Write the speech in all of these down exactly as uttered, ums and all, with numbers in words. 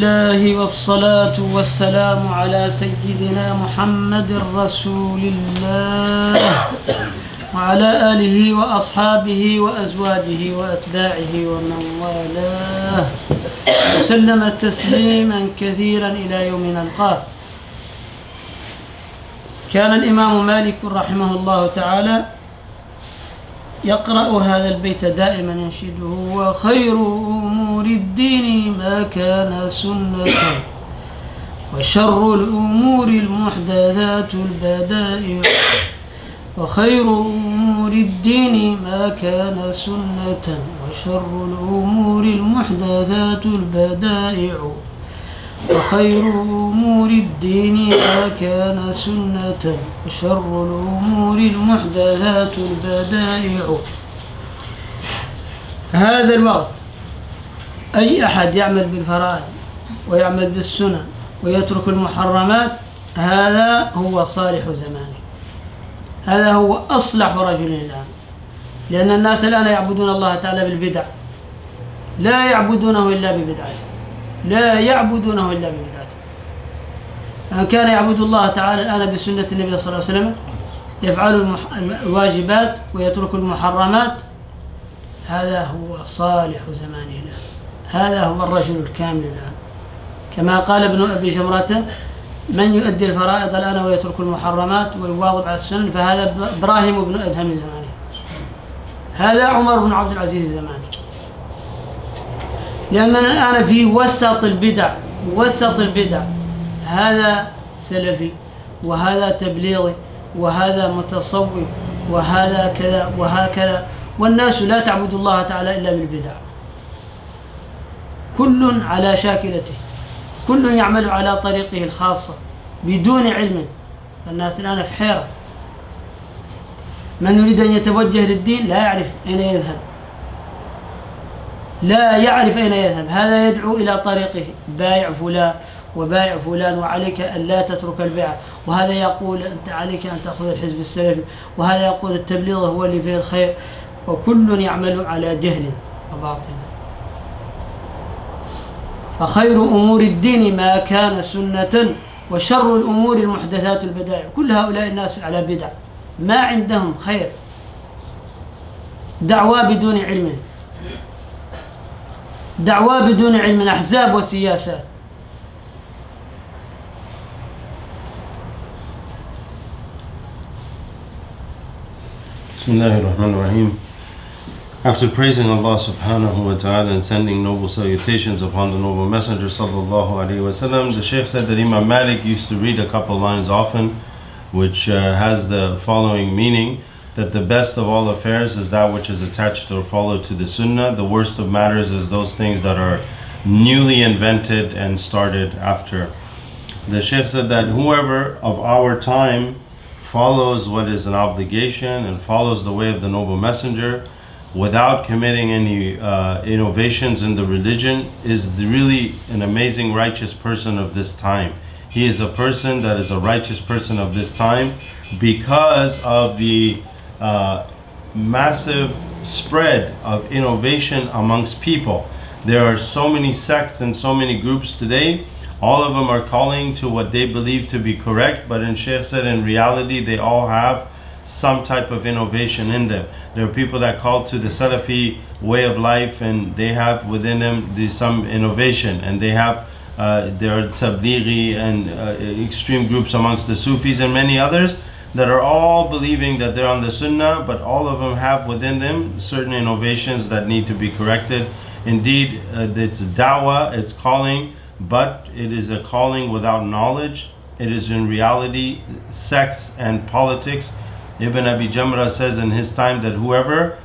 الله والصلاة والسلام على سيدنا محمد رسول الله وعلى آله وأصحابه وأزواجه وأتباعه ومن والاه وسلم تسليما كثيرا إلى يوم نلقاه. كان الإمام مالك رحمه الله تعالى يقرأ هذا البيت دائما ينشده: وخير أمور الدين ما كان سنة وشر الأمور المحدثات البدائع. وخير أمور الدين ما كان سنة وشر الأمور المحدثات البدائع. وخير أمور الدين ما كان سنة وشر الأمور المحدثات البدائع. هذا الوقت أي أحد يعمل بالفرائض ويعمل بالسنن ويترك المحرمات هذا هو صالح زمانه، هذا هو أصلح رجل الآن، لأن الناس الآن يعبدون الله تعالى بالبدع، لا يعبدونه إلا ببدعته، لا يعبدونه إلا ببدعته. من كان يعبد الله تعالى الآن بسنة النبي صلى الله عليه وسلم يفعل الواجبات ويترك المحرمات هذا هو صالح زمانه الآن، هذا هو الرجل الكامل الآن. كما قال ابن أبي جمرة: من يؤدي الفرائض الآن ويترك المحرمات ويواظب على السنن فهذا إبراهيم بن أدهم زمانه، هذا عمر بن عبد العزيز زمانه. لأننا الآن في وسط البدع، وسط البدع، هذا سلفي وهذا تبليغي وهذا متصوف وهذا كذا وهكذا، والناس لا تعبد الله تعالى إلا بالبدع، كل على شاكلته، كل يعمل على طريقه الخاصة بدون علم. الناس الآن في حيرة، من يريد أن يتوجه للدين لا يعرف أين يذهب، لا يعرف أين يذهب، هذا يدعو إلى طريقه: بايع فلان وبايع فلان وعليك أن لا تترك البيع، وهذا يقول أنت عليك أن تأخذ الحزب السلفي، وهذا يقول التبليغ هو اللي فيه الخير، وكل يعمل على جهل وباطل. فخير أمور الدين ما كان سنة وشر الأمور المحدثات البدائع. كل هؤلاء الناس على بدع، ما عندهم خير، دعوى بدون علم، دعوى بدون علم، أحزاب وسياسات. Bismillahir Rahmanir Rahim. After praising Allah subhanahu wa ta'ala and sending noble salutations upon the noble messenger sallallahu alayhi wa sallam, the Shaykh said that Imam Malik used to read a couple lines often, which uh, has the following meaning: that the best of all affairs is that which is attached or followed to the sunnah. The worst of matters is those things that are newly invented and started after. The Shaykh said that whoever of our time follows what is an obligation and follows the way of the noble messenger without committing any uh, innovations in the religion is really an amazing righteous person of this time. He is a person that is a righteous person of this time because of the uh, massive spread of innovation amongst people. There are so many sects and so many groups today. All of them are calling to what they believe to be correct, but in Shaykh said in reality they all have some type of innovation in them. There are people that call to the Salafi way of life and they have within them the, some innovation, and they have uh, there are Tablighi and uh, extreme groups amongst the Sufis and many others that are all believing that they're on the Sunnah, but all of them have within them certain innovations that need to be corrected. Indeed, uh, it's da'wah, it's calling, but it is a calling without knowledge. It is in reality sex and politics. Ibn Abi Jamrah says in his time that whoever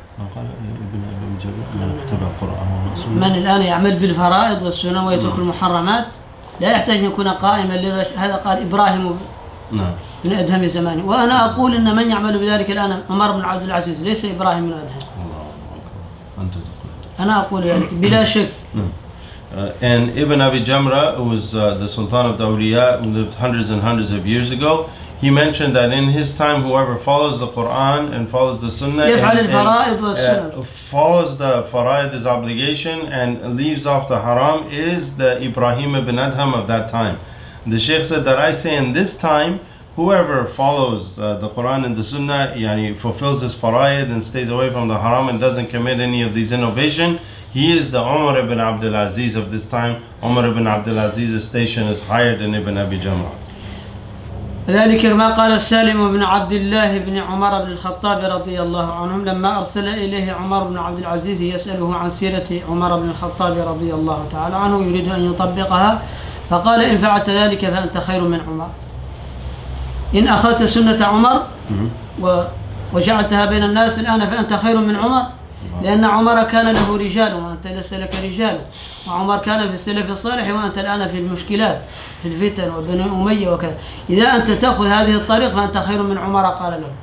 من الآن يعمل بالفرائض والسنن ويترك المحرمات لا يحتاج أن يكون قائما للرش... هذا قال إبراهيم من أدهم زمانه. وأنا أقول أن من يعمل بذلك الآن عمر بن عبد العزيز ليس إبراهيم من أدهم. أنا أقول ذلك بلا شك. Uh, and Ibn Abi Jamrah, who was uh, the Sultan of the Awliya, who lived hundreds and hundreds of years ago, he mentioned that in his time, whoever follows the Quran and follows the Sunnah يفعل and, الفرائض and, والسنن. uh, follows the Fara'id, his obligation, and leaves off the haram, is the Ibrahim ibn Adham of that time. The Shaykh said that I say in this time, whoever follows uh, the Quran and the Sunnah, yani fulfills his fara'id and stays away from the haram and doesn't commit any of these innovation, he is the Umar ibn Abdul Aziz of this time. Umar ibn Abdul Aziz's station is higher than Ibn Abi Jamrah. ذلك ما قال سالم بن عبد الله بن عمر بن الخطاب رضي الله عنهم لما أرسل إليه عمر بن عبد العزيز يسأله عن سيرة عمر بن الخطاب رضي الله تعالى عنه يريد أن يطبقها، فقال إن فعلت ذلك فأنت خير من عمر، إن أخذت سنة عمر وجعلتها بين الناس الآن فأنت خير من عمر، لأن عمر كان له رجال وأنت ليس لك رجال، وعمر كان في السلف الصالح وأنت الآن في المشكلات في الفتن وبني أمية وكذا، إذا أنت تأخذ هذه الطريق فأنت خير من عمر. قال له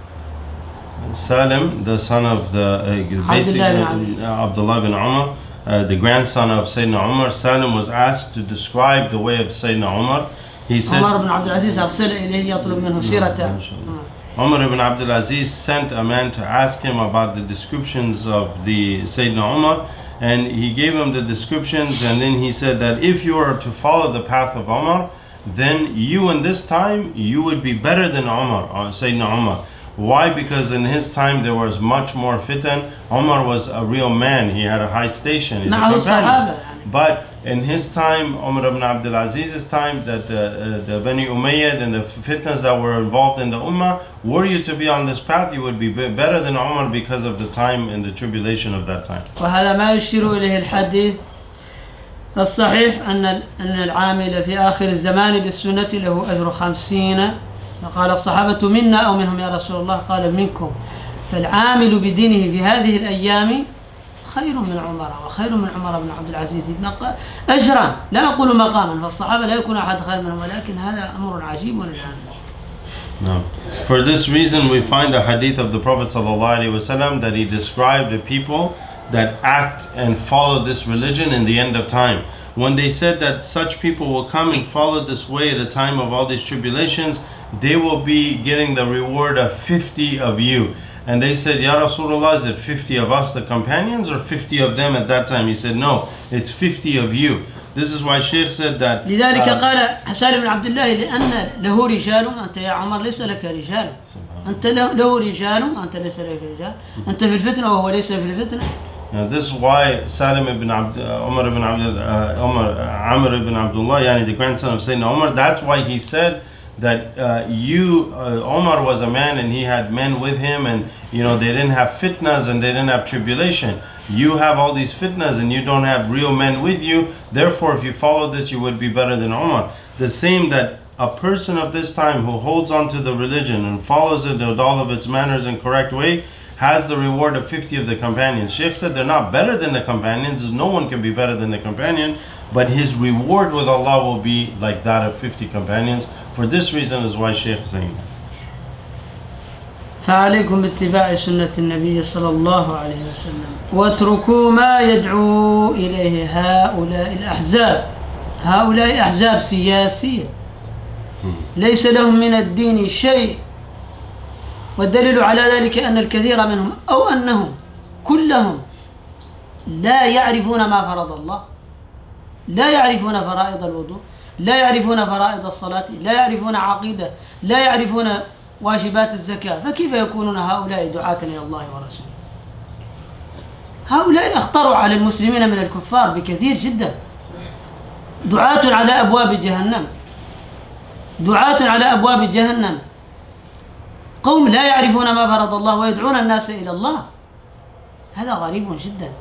Salim, the son of the uh, basically uh, Abdullah bin Umar, uh, the grandson of Sayyidina Umar, Salim was asked to describe the way of Sayyidina Umar. He said, Umar ibn Abdul Aziz أرسل إليه يطلب منه سيرته. Umar ibn Abdul Aziz sent a man to ask him about the descriptions of the Sayyidina Umar, and he gave him the descriptions, and then he said that if you were to follow the path of Umar, then you in this time, you would be better than Umar, or Sayyidina Umar. Why? Because in his time there was much more fitan. Umar was a real man, he had a high station, he's a companion. But in his time, Umar ibn Abdul Aziz's time, that the, uh, the Bani Umayyad and the fitnas that were involved in the Ummah, were you to be on this path, you would be better than Umar because of the time and the tribulation of that time. وهذا ما يشير إليه الحديث الصحيح أن أن العامل في آخر الزمان بالسنة له أجر خمسين. فقال الصحابة منا أو منهم يا رسول الله؟ قال منكم. فالعامل بدينه في هذه الأيام خير من عمر وخير من عمر بن عبد العزيز أجرا، لا أقول مقاما، فالصحابة لا يكون أحد خير منهم، ولكن هذا أمر عجيب للعالم. No. For this reason we find a hadith of the Prophet ﷺ that he described the people that act and follow this religion in the end of time. When they said that such people will come and follow this way at a time of all these tribulations, they will be getting the reward of fifty of you. And they said, Ya Rasulullah, is it fifty of us, the companions, or fifty of them at that time? He said, no, it's fifty of you. This is why Shaykh said that. لذلك uh, قال سالم بن عبد الله لأن له رجال أنت يا عمر ليس لك رجال، أنت له رجال أنت ليس لك رجال، أنت في الفتنة وهو ليس في الفتنة. Now this is why Salim ibn Abd, uh, Umar ibn Abd, uh, Umar, uh, Amr ibn Abdullah, yani the grandson of Sayyidina Umar, that's why he said that uh, you, uh, Umar was a man and he had men with him, and you know they didn't have fitnas and they didn't have tribulation. You have all these fitnas and you don't have real men with you. Therefore, if you follow this, you would be better than Umar. The same that a person of this time who holds on to the religion and follows it with all of its manners and correct way has the reward of fifty of the companions. Shaykh said they're not better than the companions, no one can be better than the companion, but his reward with Allah will be like that of fifty companions. For this reason is why Shaykh is saying that. فعليكم باتباع سنة النبي صلى الله عليه وسلم واتركوا ما يدعو إليه هؤلاء الأحزاب. هؤلاء أحزاب سياسية ليس لهم من الدين شيء، والدليل على ذلك أن الكثير منهم أو أنهم كلهم لا يعرفون ما فرض الله، لا يعرفون فرائض الوضوء، لا يعرفون فرائض الصلاة، لا يعرفون عقيدة، لا يعرفون واجبات الزكاة، فكيف يكونون هؤلاء دعاة إلى الله ورسوله؟ هؤلاء أخطروا على المسلمين من الكفار بكثير جدا، دعاة على أبواب جهنم، دعاة على أبواب جهنم، قوم لا يعرفون ما فرض الله ويدعون الناس إلى الله، هذا غريب جدا.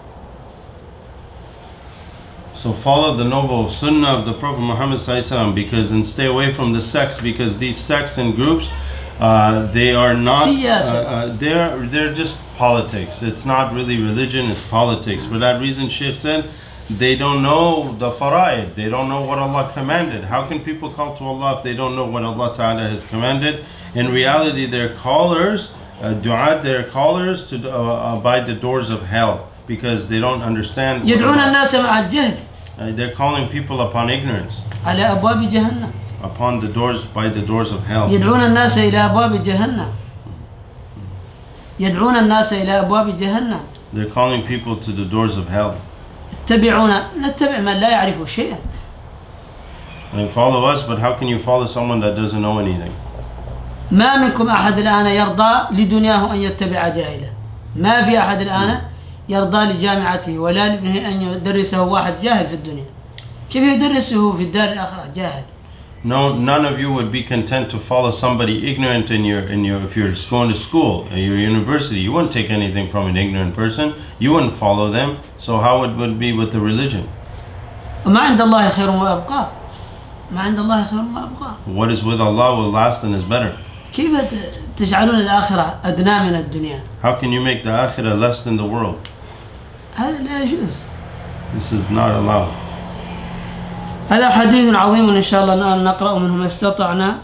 So follow the noble sunnah of the Prophet Muhammad sallallahu alaihi wasallam, because and stay away from the sects, because these sects and groups, uh, they are not, uh, uh, they're they're just politics. It's not really religion, it's politics. For that reason, Shaykh said, they don't know the fara'id, they don't know what Allah commanded. How can people call to Allah if they don't know what Allah Ta'ala has commanded? In reality, they're callers, uh, du'at, they're callers to uh, abide the doors of hell, because they don't understand. يدعون الناس مع الجهل. Uh, they're calling people upon ignorance. على أبواب جهنم. upon the doors, by the doors of hell. يدعون الناس إلى أبواب جهنم يدعون الناس إلى أبواب جهنم They're calling people to the doors of hell. اتبعونا نتبع من لا يعرف شيئا. And follow us, but how can you follow someone that doesn't know anything? ما منكم أحد الآن يرضى لدنياه أن يتبع جاهلا. ما في أحد الآن يرضى لجامعته ولا لابنه أن يدرسه واحد جاهل في الدنيا. كيف يدرسه في الدار الآخرة جاهل؟ No, none of you would be content to follow somebody ignorant in your, in your, if you're going to school, at your university, you wouldn't take anything from an ignorant person. You wouldn't follow them. So how it would be with the religion? وما عند الله خير وأبقى. ما عند الله خير وأبقى. What is with Allah will last and is better. كيف تجعلون الآخرة أدنى من الدنيا؟ How can you make the akhirah less than the world? هذا لا يجوز. This is not allowed. هذا حديث عظيم إن شاء الله الآن نقرأ منه ما استطعنا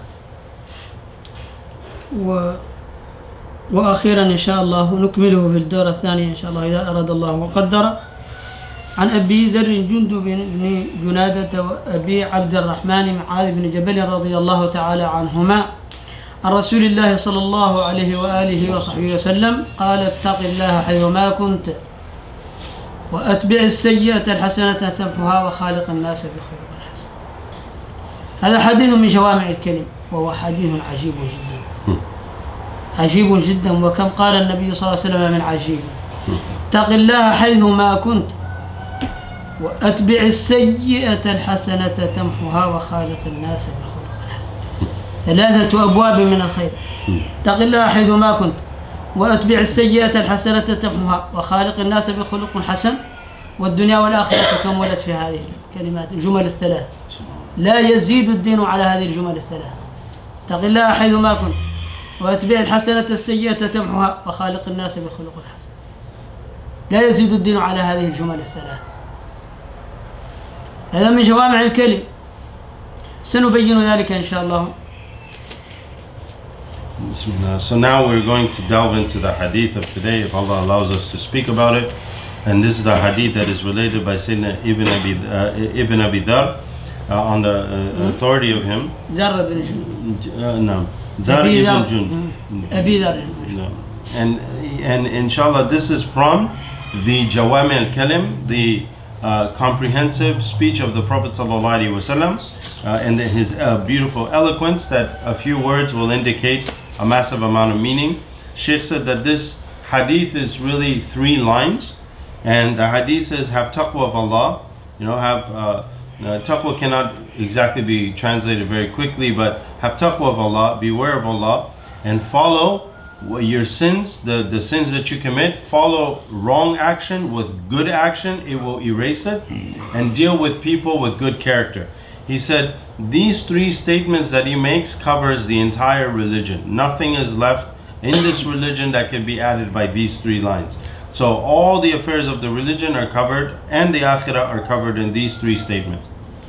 و... وأخيرا إن شاء الله نكمله في الدورة الثانية إن شاء الله إذا أراد الله وقدر. عن أبي ذر جندب بن جنادة وأبي عبد الرحمن معاذ بن جبل رضي الله تعالى عنهما عن رسول الله صلى الله عليه وآله وصحبه وسلم قال اتق الله حيثما كنت وأتبع السيئة الحسنة تمحها وخالق الناس بخلق حسن. هذا حديث من جوامع الكلم وهو حديث عجيب جدا عجيب جدا. وكم قال النبي صلى الله عليه وسلم من عجيب اتق الله حيثما كنت وأتبع السيئة الحسنة تمحها وخالق الناس بخلق حسن. ثلاثة أبواب من الخير. اتق الله حيثما كنت وأتبع السيئة الحسنة تمحها وخالق الناس بخلق حسن. والدنيا والآخرة تكملت في هذه الكلمات الجمل الثلاث. لا يزيد الدين على هذه الجمل الثلاث. اتق الله حيثما كنت وأتبع الحسنة السيئة تمحها وخالق الناس بخلق حسن. لا يزيد الدين على هذه الجمل الثلاث. هذا من جوامع الكلم سنبين ذلك إن شاء الله. So now we're going to delve into the hadith of today, if Allah allows us to speak about it. And this is the hadith that is related by Sayyidina Ibn Abi, uh, Ibn Abi Dhar uh, on the uh, authority of him. Dhar ibn Jund. Uh, no, Dhar ibn Jund. Abi Dhar. No. And, and inshallah, this is from the Jawami al-Kalim, the uh, comprehensive speech of the Prophet sallallahu alaihi wasallam, uh, and his uh, beautiful eloquence that a few words will indicate a massive amount of meaning. Sheikh said that this hadith is really three lines, and the hadith says have taqwa of Allah. You know, have uh, uh, taqwa cannot exactly be translated very quickly, but have taqwa of Allah, beware of Allah, and follow your sins, the, the sins that you commit. Follow wrong action with good action, it will erase it, and deal with people with good character. He said these three statements that he makes covers the entire religion. Nothing is left in this religion that can be added by these three lines. So all the affairs of the religion are covered, and the akhirah are covered in these three statements.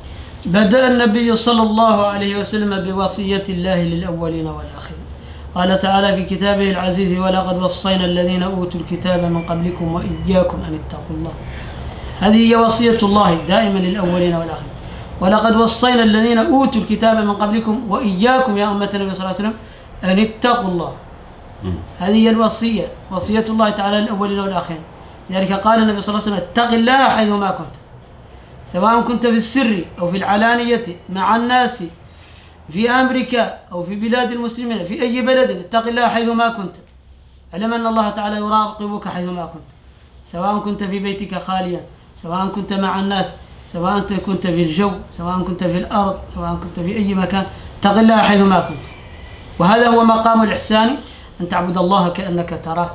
بدأ النبي صلى الله عليه وسلم بوصية الله للأولين والآخرين. قال تعالى في كتابه العزيز ولقد وصينا الذين أوتوا الكتاب من قبلكم وإياكم أن اتقوا الله. هذه هي وصية الله دائما للأولين والآخرين. ولقد وصينا الذين أوتوا الكتاب من قبلكم وإياكم يا أمة النبي صلى الله عليه وسلم أن اتقوا الله. هذه هي الوصية، وصية الله تعالى للأولين والآخرين. لذلك قال النبي صلى الله عليه وسلم اتق الله حيثما كنت، سواء كنت في السر أو في العلانية مع الناس، في أمريكا أو في بلاد المسلمين، في أي بلد، اتق الله حيثما كنت. علم أن الله تعالى يراقبك حيثما كنت، سواء كنت في بيتك خاليا، سواء كنت مع الناس، سواء كنت في الجو، سواء كنت في الأرض، سواء كنت في أي مكان، اتق الله حيثما كنت. وهذا هو مقام الإحسان، أن تعبد الله كأنك تراه،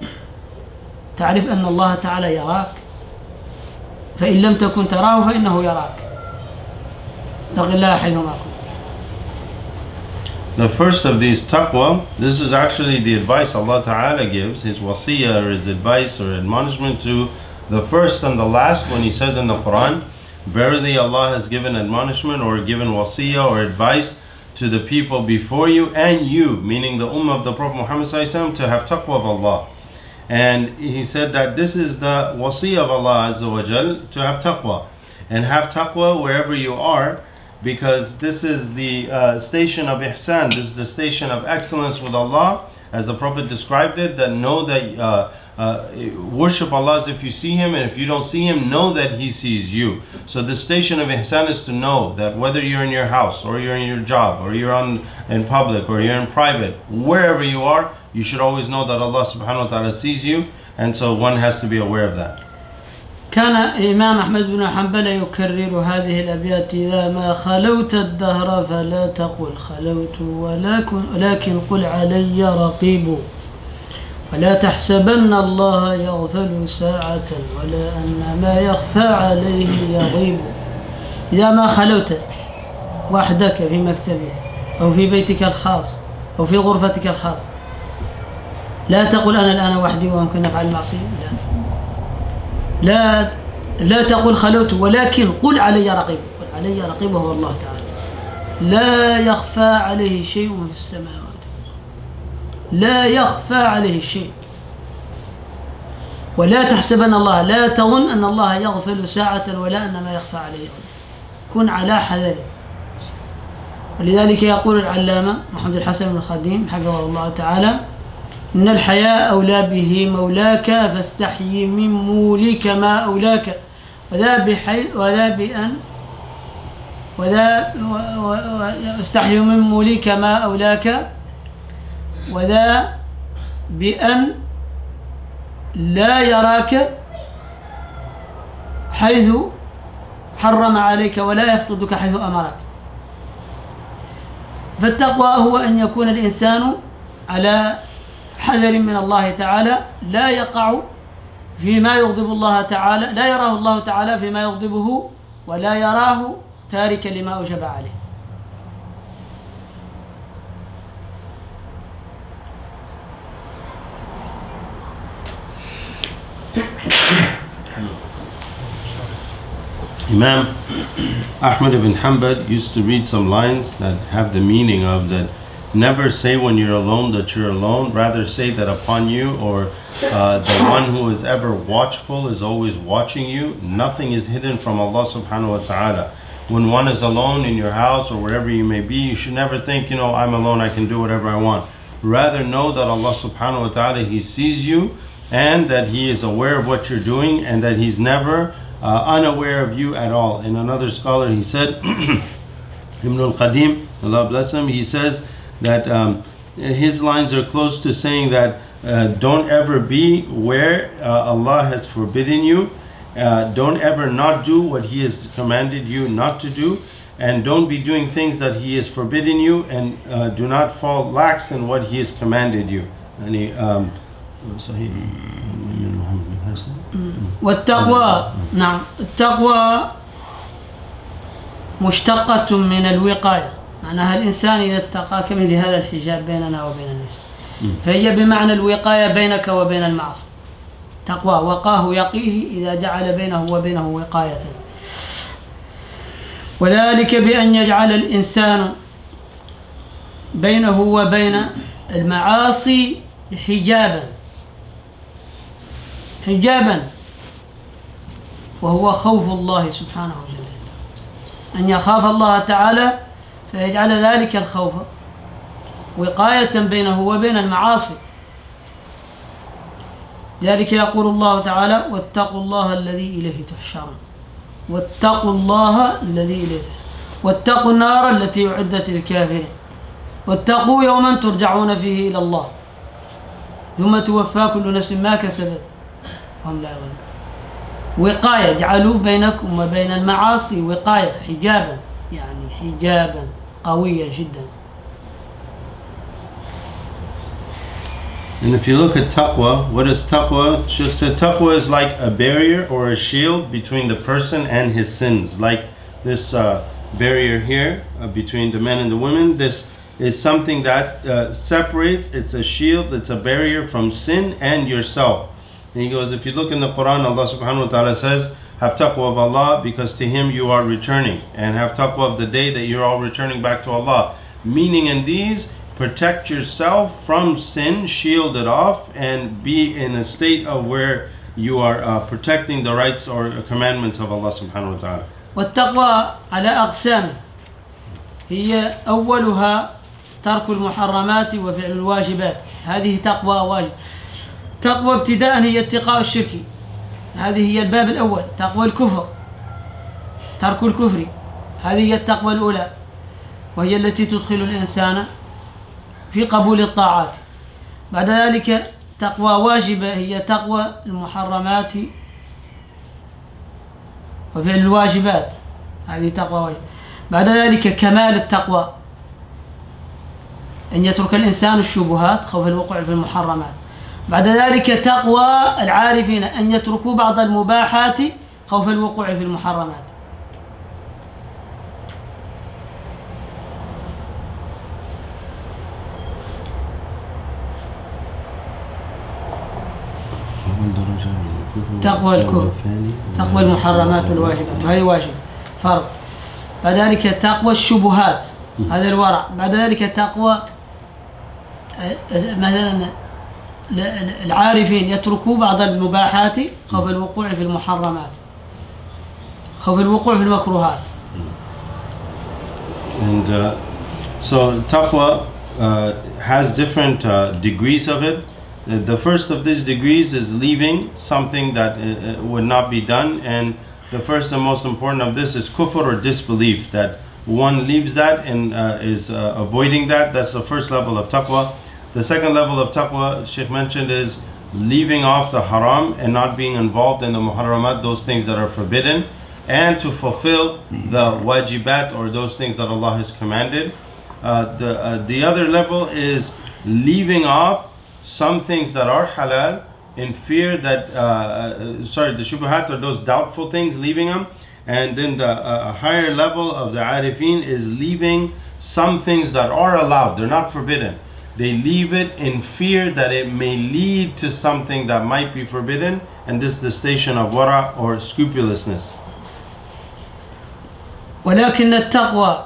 تعرف أن الله تعالى يراك، فإن لم تكن تراه فإنه يراك. اتق الله حيثما كنت. The first of these taqwa, this is actually the advice Allah Ta'ala gives, his wasiyah or his advice or admonishment to the first and the last, when he says in the Quran, verily Allah has given admonishment or given wasiyah or advice to the people before you and you, meaning the ummah of the Prophet Muhammad Sallallahu Alaihi Wasallam, to have taqwa of Allah. And he said that this is the wasiyah of Allah Azza wa Jal, to have taqwa. And have taqwa wherever you are. because this is the uh, station of ihsan, this is the station of excellence with Allah, as the Prophet described it, that know that uh, uh, worship Allah as if you see Him, and if you don't see Him, know that He sees you. So the station of ihsan is to know that whether you're in your house, or you're in your job, or you're on, in public, or you're in private, wherever you are, you should always know that Allah subhanahu wa ta'ala sees you, and so one has to be aware of that. كان إمام أحمد بن حنبل يكرر هذه الأبيات: إذا ما خلوت الدهر فلا تقل خلوت ولكن, ولكن قل علي رقيب، ولا تحسبن الله يغفل ساعة ولا أن ما يخفى عليه يغيب. إذا ما خلوت وحدك في مكتبك أو في بيتك الخاص أو في غرفتك الخاص، لا تقل أنا الآن وحدي ويمكن أفعل المعصية، لا لا لا تقل خلوت، ولكن قل علي رقيب. قل علي رقيب هو الله تعالى، لا يخفى عليه شيء في السماوات، لا يخفى عليه شيء. ولا تحسبن الله، لا تظن أن الله يغفل ساعة ولا أن ما يخفى عليه. كن على حذر. ولذلك يقول العلامة محمد الحسن بن الخديم حفظه الله تعالى: إن الحياء أولى به مولاك فاستحيي من مولك ما أولاك، وذا بحي وذا بأن وذا واستحيي من مولك ما أولاك، وذا بأن لا يراك حيث حرم عليك ولا يفقدك حيث أمرك. فالتقوى هو أن يكون الإنسان على حذر من الله تعالى، لا يقع فيما يغضب الله تعالى، لا يراه الله تعالى فيما يغضبه، ولا يراه تاركا لما أوجب عليه. Imam Ahmad ibn Hanbal used to read some lines that have the meaning of that: never say when you're alone that you're alone, rather say that upon you, or uh, the one who is ever watchful is always watching you. Nothing is hidden from Allah subhanahu wa ta'ala. When one is alone in your house or wherever you may be, you should never think, you know, I'm alone, I can do whatever I want. Rather know that Allah subhanahu wa ta'ala, He sees you, and that He is aware of what you're doing, and that He's never uh, unaware of you at all. In another scholar, he said, Ibn al-Qadim, Allah bless him, he says that um, his lines are close to saying that uh, don't ever be where uh, Allah has forbidden you, uh, don't ever not do what He has commanded you not to do, and don't be doing things that He has forbidden you, and uh, do not fall lax in what He has commanded you. And he, um, والتقوى نعم التقوى مشتقة من الوقاية، معناها الإنسان إذا اتقى كمثل هذا الحجاب بيننا وبين الناس، فهي بمعنى الوقاية بينك وبين المعصية. تقوى وقاه يقيه إذا جعل بينه وبينه وقاية، وذلك بأن يجعل الإنسان بينه وبين المعاصي حجابا حجابا وهو خوف الله سبحانه وتعالى، أن يخاف الله تعالى فيجعل ذلك الخوف وقاية بينه وبين المعاصي. ذلك يقول الله تعالى: واتقوا الله الذي إليه تحشرون، واتقوا الله الذي إليه تحشرون، واتقوا النار التي أعدت للكافرين، واتقوا يوما ترجعون فيه إلى الله ثم توفى كل نفس ما كسبت وهم لا يظلمون. وقاية، اجعلوا بينكم وبين المعاصي وقاية، حجابا، يعني حجابا قويا جدا. And if you look at taqwa, what is taqwa? Sheikh said taqwa is like a barrier or a shield between the person and his sins. Like this uh, barrier here uh, between the men and the women, this is something that uh, separates, it's a shield, it's a barrier from sin and yourself. And he goes, if you look in the Quran, Allah subhanahu wa ta'ala says, have taqwa of Allah because to Him you are returning, and have taqwa of the day that you're all returning back to Allah. Meaning in these, protect yourself from sin, shield it off, and be in a state of where you are uh, protecting the rights or commandments of Allah subhanahu wa ta'ala. والتقوى على أقسام، هي أولها ترك المحرمات وفعل الواجبات، هذه تقوى واجب. تقوى ابتداء هي اتقاء الشرك، هذه هي الباب الأول. تقوى الكفر ترك الكفر، هذه هي التقوى الأولى، وهي التي تدخل الإنسان في قبول الطاعات. بعد ذلك تقوى واجبة هي تقوى المحرمات وفعل الواجبات، هذه تقوى واجبة. بعد ذلك كمال التقوى أن يترك الإنسان الشبهات خوف الوقوع في المحرمات. بعد ذلك تقوى العارفين أن يتركوا بعض المباحات خوف الوقوع في المحرمات. تقوى الكفر تقوى المحرمات والواجبات، وهذه واجب فرض. بعد ذلك تقوى الشبهات، هذا الورع. بعد ذلك تقوى مثلا العارفين يتركوا بعض المباحات خوف الوقوع في المحرمات، خوف الوقوع في المكروهات. And uh, so taqwa uh, has different uh, degrees of it. Uh, the first of these degrees is leaving something that uh, would not be done, and the first and most important of this is kufr or disbelief, that one leaves that and uh, is uh, avoiding that. That's the first level of taqwa. The second level of taqwa, Sheikh mentioned, is leaving off the haram and not being involved in the muharramat, those things that are forbidden, and to fulfill the wajibat, or those things that Allah has commanded. Uh, the, uh, the other level is leaving off some things that are halal in fear that, uh, uh, sorry, the shubuhat are those doubtful things, leaving them. And then the uh, higher level of the arifin is leaving some things that are allowed, they're not forbidden. They leave it in fear that it may lead to something that might be forbidden, and this is the station of wara, or scrupulousness. ولكن التقوى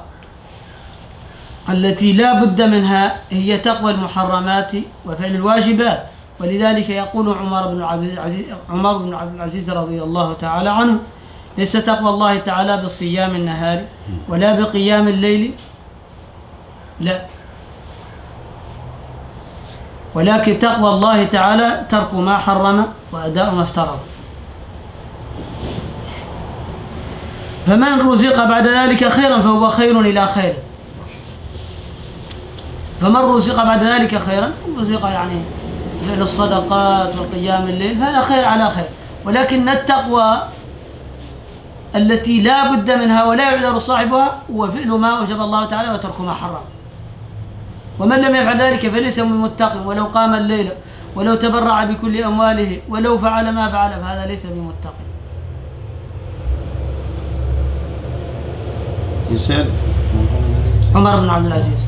التي لا بد منها هي تقوى المحرمات وفعل الواجبات. ولذلك يقول عمر بن العزيز عمر بن عبد العزيز رضي الله تعالى عنه: ليس تقوى الله تعالى بصيام النهار ولا بقيام الليل، لا، ولكن تقوى الله تعالى ترك ما حرم وأداء ما افترض. فمن رزق بعد ذلك خيرا فهو خير إلى خير، فمن رزق بعد ذلك خيرا، رزق يعني فعل الصدقات وقيام الليل، هذا خير على خير. ولكن التقوى التي لا بد منها ولا يعذر صاحبها هو فعل ما أوجب الله تعالى وترك ما حرم. ومن لم يفعل ذلك فليس بمتق، ولو قام الليل ولو تبرع بكل أمواله ولو فعل ما فعل فهذا ليس بمتق. You said Umar ibn Abdul Aziz.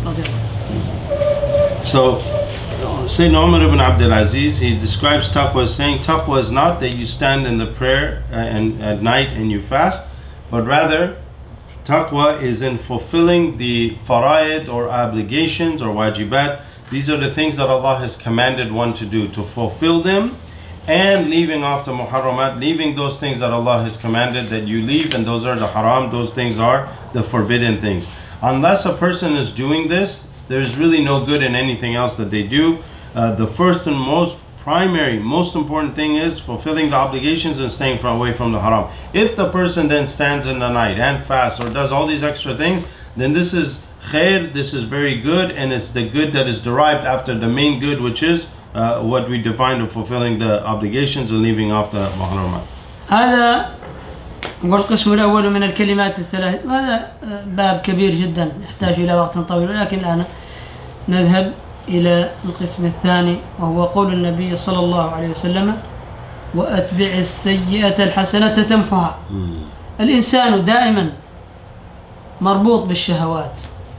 So, Sayyidina Umar ibn Abdul Aziz, he describes taqwa as saying, taqwa is not that you stand in the prayer uh, and at night and you fast, but rather taqwa is in fulfilling the fara'id or obligations or wajibat. These are the things that Allah has commanded one to do, to fulfill them, and leaving off the muharramat, leaving those things that Allah has commanded that you leave, and those are the haram, those things are the forbidden things. Unless a person is doing this, there's really no good in anything else that they do. Uh, the first and most primary, most important thing is fulfilling the obligations and staying from, away from the haram. If the person then stands in the night and fasts or does all these extra things, then this is khair, this is very good, and it's the good that is derived after the main good, which is uh, what we define of fulfilling the obligations and leaving off the muharramat. هذا هو القسم الأول من الكلمات الثلاث. هذا باب كبير جدا يحتاج إلى وقت طويل، ولكن الآن نذهب إلى القسم الثاني، وهو قول النبي صلى الله عليه وسلم: وأتبع السيئة الحسنة تمحها. الإنسان دائما مربوط بالشهوات،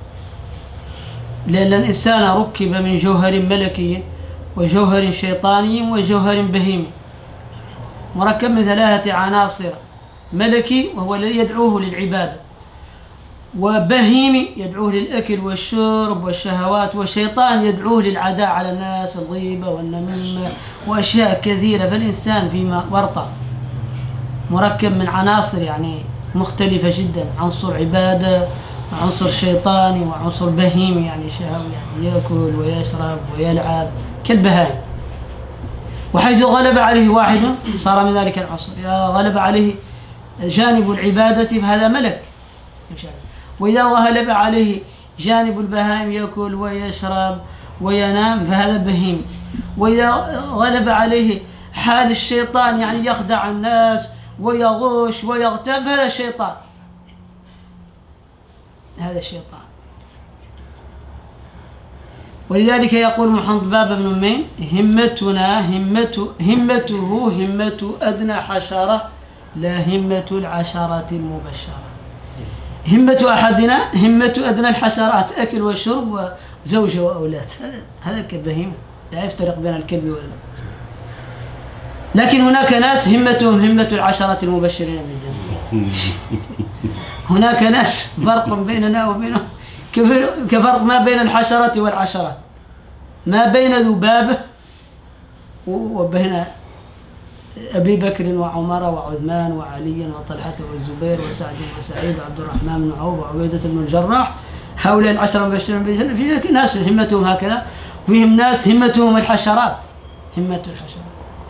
لأن الإنسان ركب من جوهر ملكي وجوهر شيطاني وجوهر بهيمي، مركب من ثلاثة عناصر: ملكي وهو الذي يدعوه للعبادة، وبهيمي يدعوه للأكل والشرب والشهوات، والشيطان يدعوه للعداء على الناس، الغيبة والنميمة وأشياء كثيرة. فالإنسان فيما ورطة مركب من عناصر يعني مختلفة جدا: عنصر عبادة، عنصر شيطاني وعنصر بهيمي يعني شهوي، يعني يأكل ويشرب ويلعب كالبهائم. وحيث غلب عليه واحد صار من ذلك العنصر، إذا غلب عليه جانب العبادة فهذا ملك، وإذا غلب عليه جانب البهائم يأكل ويشرب وينام فهذا بهيم، وإذا غلب عليه حال الشيطان يعني يخدع الناس ويغش ويغتاب فهذا الشيطان، هذا الشيطان. ولذلك يقول محمد باب بن مين: همتنا همته همته همة أدنى حشرة لا همة العشرة المبشرة. همة أحدنا همة أدنى الحشرات، أكل وشرب وزوجة وأولاد، هذا هذا كالبهيمة لا يفترق بين الكلب والبهيمة. لكن هناك ناس همتهم همة العشرة المبشرين بالجنة. هناك ناس فرق بيننا وبينهم كفرق ما بين الحشرة والعشرة، ما بين ذبابة وبين أبي بكر وعمر وعثمان وعلي وطلحة والزبير وسعد وسعيد وعبد الرحمن بن عوف وعبيدة بن الجراح، هؤلاء العشرة المبشرين بالجنة. في ناس همتهم هكذا، وفيهم ناس همتهم الحشرات، همة الحشرات.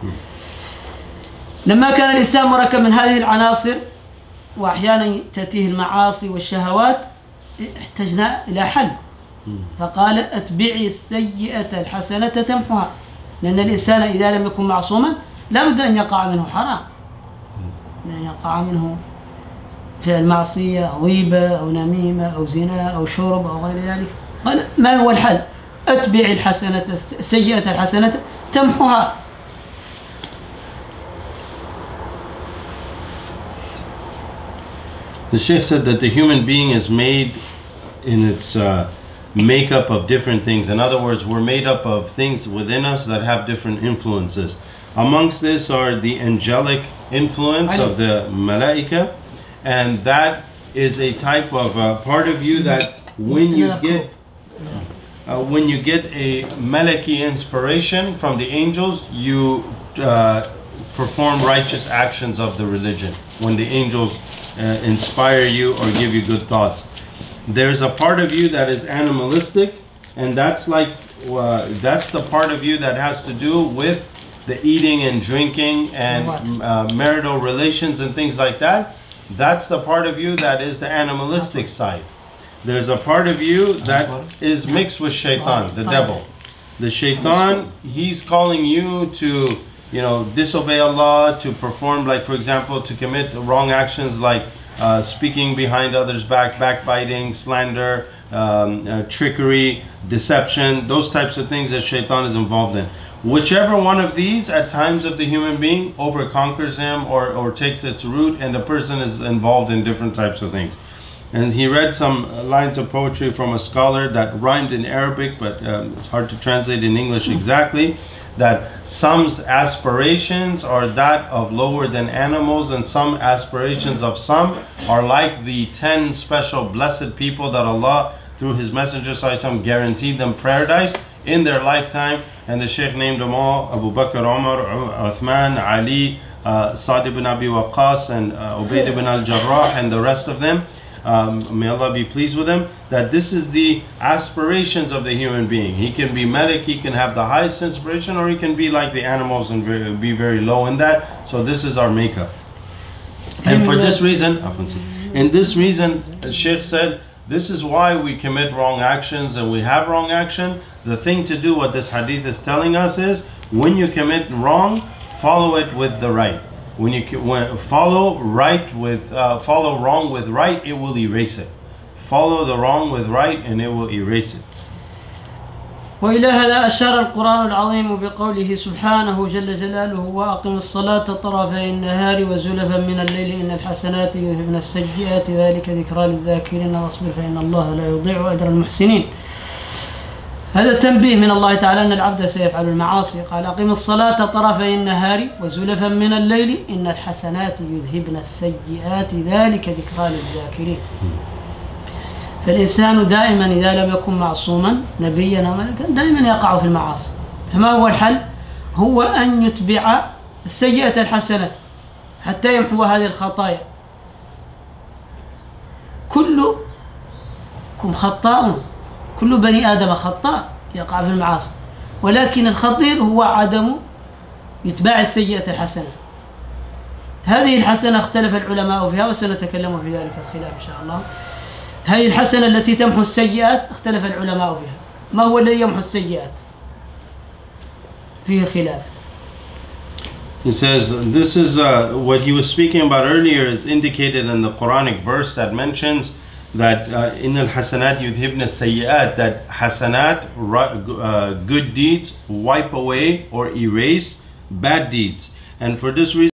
لما كان الإنسان مركب من هذه العناصر وأحيانا تأتيه المعاصي والشهوات احتجنا إلى حل، فقال: أتبعي السيئة الحسنة تمحها، لأن الإنسان إذا لم يكن معصوما لا بد أن يقع منه حرام، أن يقع منه فعل معصية، غيبة أو نميمة أو زنا أو شرب أو غير ذلك. قال: ما هو الحل؟ أتبعي الحسنة السيئة الحسنة تمحها. The Sheikh said that the human being is made in its uh, makeup of different things. In other words, we're made up of things within us that have different influences. Amongst this are the angelic influence of the malaika, and that is a type of uh, part of you that when you get uh, when you get a malaki inspiration from the angels, you uh, perform righteous actions of the religion. When the angels Uh, inspire you or give you good thoughts. There's a part of you that is animalistic, and that's like uh, that's the part of you that has to do with the eating and drinking and uh, marital relations and things like that. That's the part of you that is the animalistic side. There's a part of you that is mixed with shaitan, the devil. The shaitan, he's calling you to, you know, disobey Allah, to perform, like for example, to commit wrong actions like uh, speaking behind others' back, backbiting, slander, um, uh, trickery, deception, those types of things that shaitan is involved in. Whichever one of these at times of the human being overconquers him or, or takes its root, and the person is involved in different types of things. And he read some lines of poetry from a scholar that rhymed in Arabic, but um, it's hard to translate in English exactly. That some's aspirations are that of lower than animals, and some aspirations of some are like the ten special blessed people that Allah through His Messenger Sallallahu Alaihi Wasallam guaranteed them paradise in their lifetime. And the Shaykh named them all: Abu Bakr, Umar, Uthman, Ali, uh, Sa'd ibn Abi Waqqas, and uh, Ubayd ibn al-Jarrah, and the rest of them. Um, may Allah be pleased with him, that this is the aspirations of the human being. He can be malik, he can have the highest inspiration, or he can be like the animals and very, be very low in that. So this is our makeup. And for this reason, in this reason, Sheikh said, this is why we commit wrong actions and we have wrong action. The thing to do, what this hadith is telling us, is when you commit wrong, follow it with the right. When you when follow right with uh, follow wrong with right, it will erase it. Follow the wrong with right, and it will erase it. وإلى هذا أشار القرآن العظيم بقوله سبحانه جل جلاله: وأقم الصلاة طرفي النهار وزلفا من الليل إن الحسنات يذهبن السيئات ذلك ذكرى للذاكرين واصبر فإن الله لا يضيع أجر المحسنين. هذا تنبيه من الله تعالى أن العبد سيفعل المعاصي. قال: أقم الصلاة طرفي النهار وزلفا من الليل إن الحسنات يذهبن السيئات ذلك ذكرى للذاكرين. فالإنسان دائما إذا لم يكن معصوما نبيا أو ملكا دائما يقع في المعاصي. فما هو الحل؟ هو أن يتبع السيئة الحسنة حتى يمحو هذه الخطايا. كل كلكم خطاؤون، كل بني آدم خطاء يقع في المعاصي، ولكن الخطير هو عدم إتباع السيئة الحسنة. هذه الحسنة اختلف العلماء فيها وسنتكلم في ذلك الخلاف إن شاء الله. هذه الحسنة التي تمحو السيئات اختلف العلماء فيها، ما هو الذي يمحو السيئات؟ فيه خلاف. He says this is uh, what he was speaking about earlier is indicated in the Quranic verse that mentions that in al hasanat yudhibna sayyi'at, that hasanat, uh, good deeds, wipe away or erase bad deeds. And for this reason